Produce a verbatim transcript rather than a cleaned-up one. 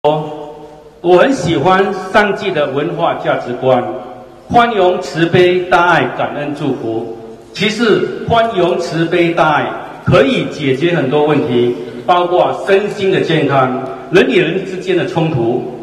我很喜欢上帝的文化价值观，宽容、慈悲、大爱、感恩、祝福。其实，宽容、慈悲、大爱可以解决很多问题，包括身心的健康、人与人之间的冲突、